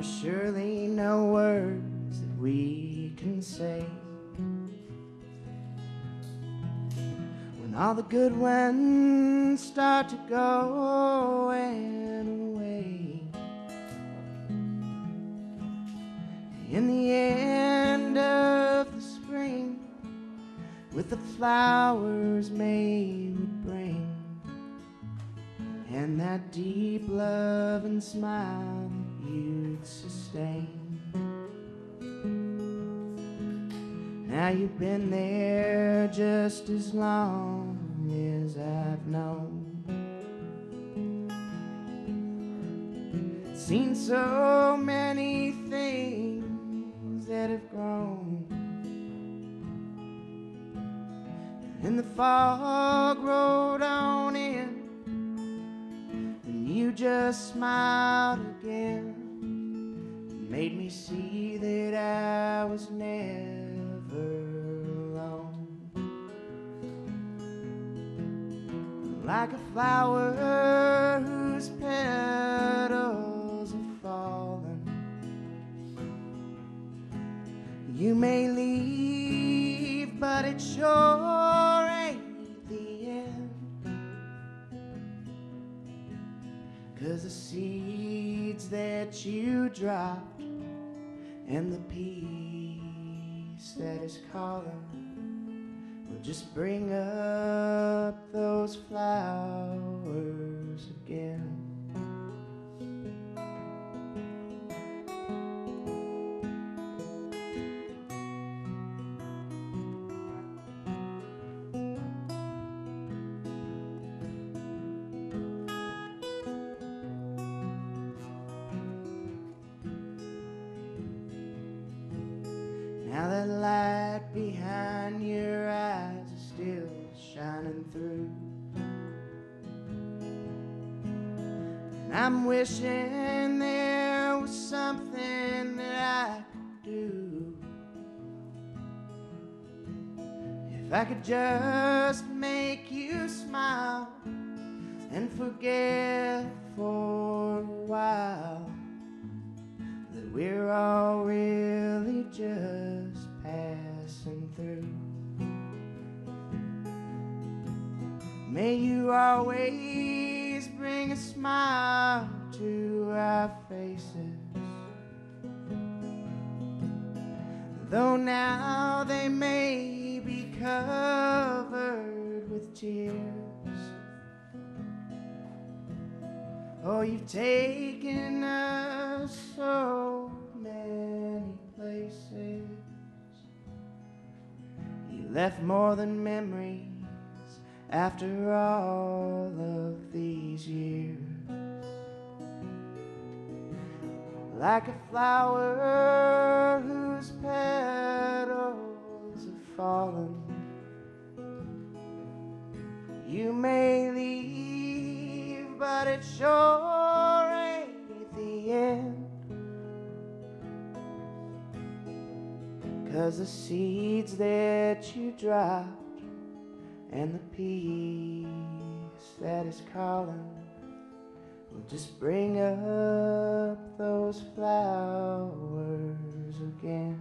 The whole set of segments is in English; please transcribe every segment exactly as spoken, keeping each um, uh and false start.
are surely no words that we can say when all the good ones start to go away. In the end of the spring, with the flowers May would bring, and that deep love and smile that you'd sustain. Now you've been there just as long as I've known, seen so many things that have grown, and the fog rolled on in, and you just smiled again, and made me see that I was never alone. Like a flower whose petals have fallen, you may leave, but it sure ain't the end. 'Cause the seeds that you dropped and the peace that is calling will just bring up those flowers again. Now that light behind your eyes is still shining through, and I'm wishing there was something that I could do. If I could just make you smile and forget for a while that we're all really just passing through. May you always bring a smile to our faces, though now they may be covered with tears. Oh, you've taken us so many places. You left more than memories after all of these years. Like a flower whose petals have fallen, you may leave, but it sure ain't the end. 'Cause the seeds that you dropped and the peace that is calling will just bring up those flowers again.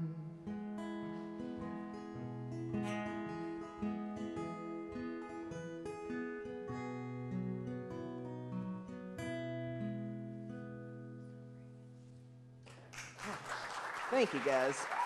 Thank you, guys.